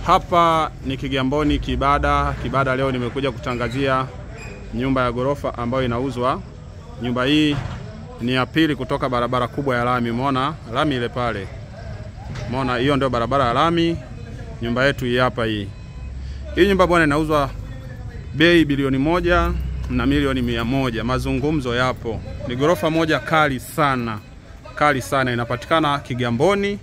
Hapa ni Kigamboni Kibada. Leo nimekuja kutangazia nyumba ya gorofa ambayo inauzwa. Nyumba hii ni ya pili kutoka barabara kubwa ya lami. Umeona lami ile pale? Umeona hiyo ndio barabara ya lami. Nyumba yetu hii hapa hii. Hii nyumba bwana inauzwa bei bilioni 1 na milioni 100. Mazungumzo yapo. Ni gorofa moja kali sana. Kali sana, inapatikana Kigamboni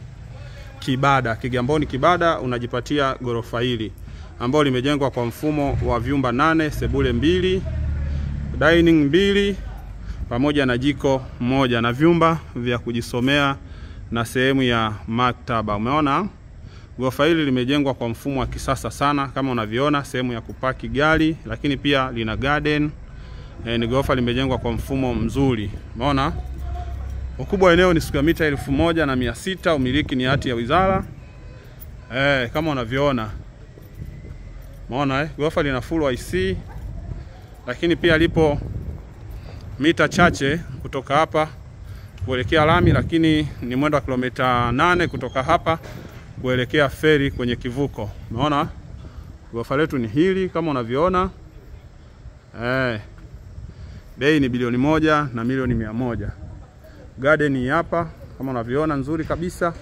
Kibada unajipatia gorofa hili ambalo limejengwa kwa mfumo wa vyumba 8, sebule 2, dining 2 pamoja na jiko 1 na vyumba vya kujisomea na sehemu ya maktaba. Umeona? Gorofa hili limejengwa kwa mfumo wa kisasa sana kama unavyoona, sehemu ya kupaki gari, lakini pia lina garden. Ni gorofa limejengwa kwa mfumo mzuri. Umeona? Ukubwa wa eneo ni square mita 1600. Umiliki ni hati ya wizara. Kama unavyoona. Umeona gorofa lina full IC. Lakini pia lipo mita chache kutoka hapa kuelekea lami, lakini ni mwendo wa kilomita 8 kutoka hapa kuelekea feri kwenye kivuko. Umeona? Gorofa letu ni hili kama unavyoona. Bei ni bilioni 1 na milioni 100. Garden hapa kama unavyoona nzuri kabisa.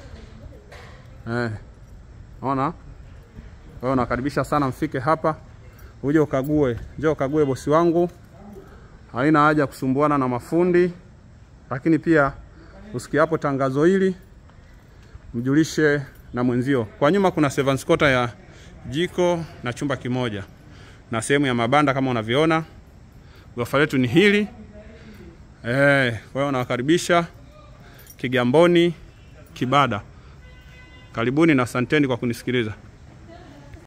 Unaona? Wewe unakaribisha sana mfike hapa. Uje ukague. Njoo ukague bosi wangu. Haina haja kusumbuana na mafundi. Lakini pia usikie hapo tangazo hili, mjulishe na mwenzio. Kwa nyuma kuna servants quarter ya jiko na chumba kimoja na sehemu ya mabanda kama unavyoona. Gorofa letu ni hili. Kwa hiyo nawakaribisha Kigamboni Kibada. Karibuni na asanteni kwa kunisikiliza.